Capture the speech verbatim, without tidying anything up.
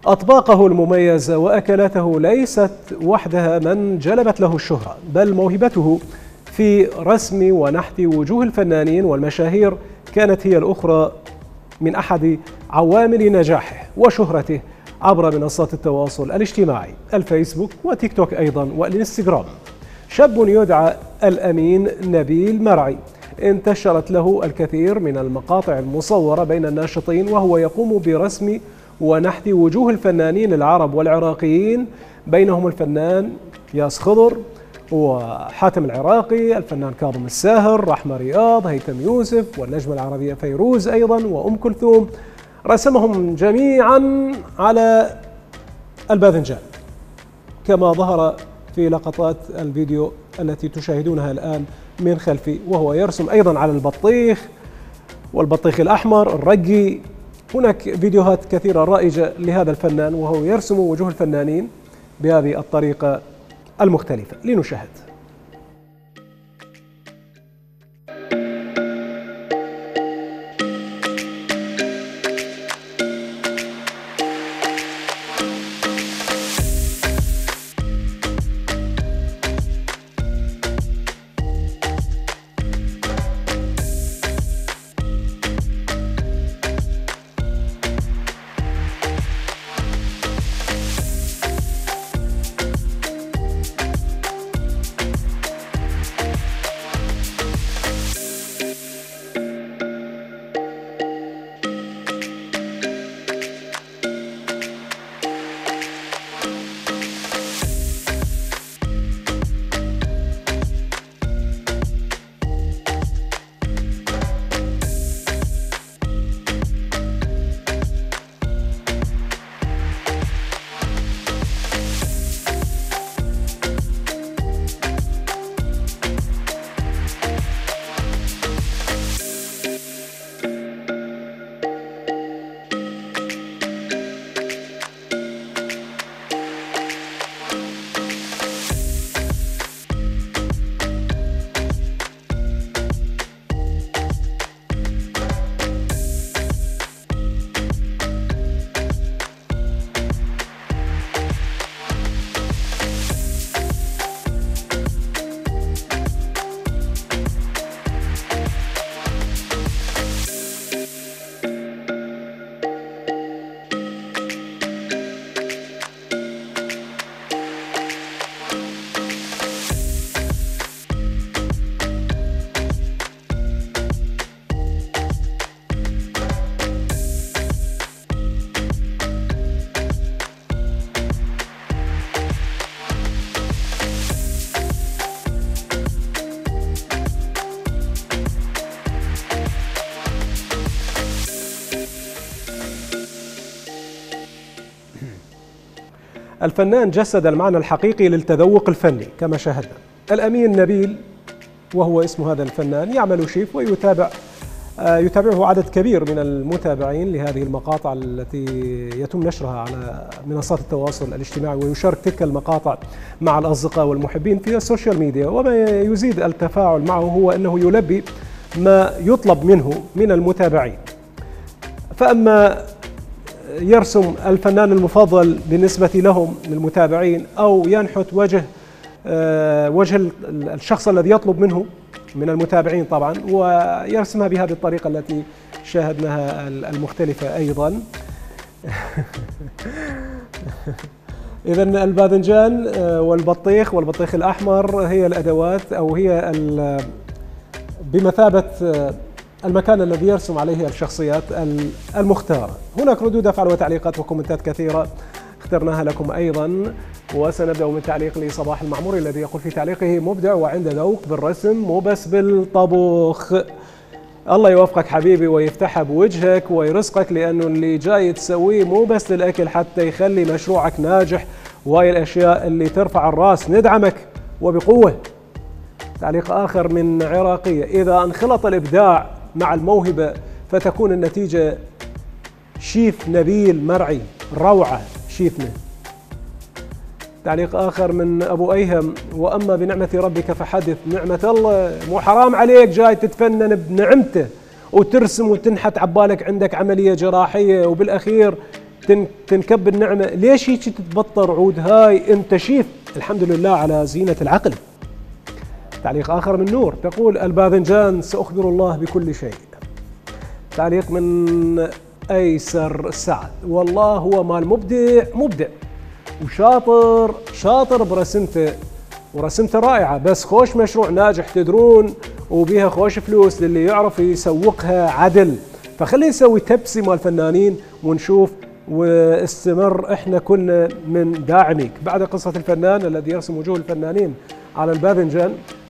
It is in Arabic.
أطباقه المميزة وأكلاته ليست وحدها من جلبت له الشهرة، بل موهبته في رسم ونحت وجوه الفنانين والمشاهير كانت هي الأخرى من أحد عوامل نجاحه وشهرته عبر منصات التواصل الاجتماعي الفيسبوك وتيك توك أيضا والإنستغرام. شاب يدعى الأمين نبيل مرعي انتشرت له الكثير من المقاطع المصورة بين الناشطين وهو يقوم برسم ونحت وجوه الفنانين العرب والعراقيين، بينهم الفنان ياس خضر وحاتم العراقي، الفنان كاظم الساهر، رحمة رياض، هيثم يوسف، والنجمة العربية فيروز أيضا وأم كلثوم. رسمهم جميعا على الباذنجان كما ظهر في لقطات الفيديو التي تشاهدونها الآن من خلفي، وهو يرسم أيضا على البطيخ والبطيخ الأحمر الرقي. هناك فيديوهات كثيرة رائجة لهذا الفنان وهو يرسم وجوه الفنانين بهذه الطريقة المختلفة. لنشاهد. الفنان جسد المعنى الحقيقي للتذوق الفني كما شاهدنا. الأمين نبيل وهو اسم هذا الفنان يعمل شيف ويتابع يتابعه عدد كبير من المتابعين لهذه المقاطع التي يتم نشرها على منصات التواصل الاجتماعي، ويشارك تلك المقاطع مع الأصدقاء والمحبين في السوشيال ميديا. وما يزيد التفاعل معه هو أنه يلبي ما يطلب منه من المتابعين. فأما يرسم الفنان المفضل بالنسبة لهم للمتابعين أو ينحت وجه وجه الشخص الذي يطلب منه من المتابعين طبعا، ويرسمها بهذه الطريقة التي شاهدناها المختلفة أيضا. إذن الباذنجان والبطيخ والبطيخ الأحمر هي الأدوات أو هي بمثابة المكان الذي يرسم عليه الشخصيات المختارة. هناك ردود أفعال وتعليقات وكومنتات كثيرة اخترناها لكم أيضا، وسنبدأ من تعليق لصباح المعموري الذي يقول في تعليقه: مبدع وعنده ذوق بالرسم مو بس بالطبخ. الله يوفقك حبيبي ويفتحها بوجهك ويرزقك، لأنه اللي جاي تسويه مو بس للأكل، حتى يخلي مشروعك ناجح، وهي الأشياء اللي ترفع الرأس. ندعمك وبقوة. تعليق آخر من عراقية: إذا انخلط الإبداع مع الموهبة فتكون النتيجة شيف نبيل مرعي، روعة شيفنا. تعليق آخر من أبو أيهم: وأما بنعمة ربك فحدث. نعمة الله، مو حرام عليك جاي تتفنن بنعمته وترسم وتنحت عبالك عندك عملية جراحية، وبالأخير تنكب النعمة، ليش هيك تتبطر عود هاي انت شيف؟ الحمد لله على زينة العقل. تعليق آخر من نور تقول الباذنجان سأخبر الله بكل شيء. تعليق من أيسر سعد والله هو مال مبدع مبدع وشاطر شاطر برسمته، ورسمته رائعة، بس خوش مشروع ناجح تدرون، وبيها خوش فلوس للي يعرف يسوقها عدل. فخلي نسوي تبسي مال الفنانين ونشوف، واستمر، احنا كنا من داعميك. بعد قصة الفنان الذي يرسم وجوه الفنانين على الباذنجان